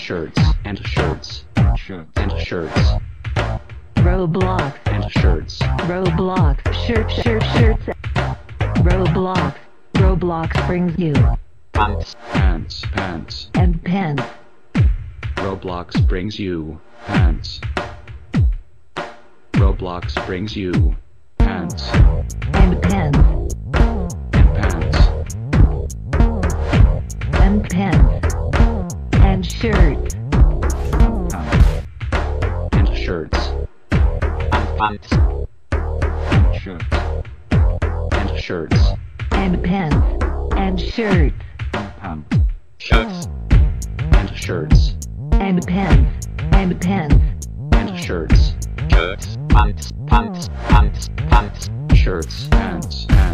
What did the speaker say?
shirts and shirts shirts and shirts Roblox, and shirts Roblox, shirts. Roblox, Roblox brings you pants pants and pens. Roblox brings you pants. Roblox brings you pants And pens, and pants and pens, and shirts, and shirts and pants shirts and shirts and pens, and shirts, and pants shirts and shirts and pens, and pens, and shirts shirts pants shirts pants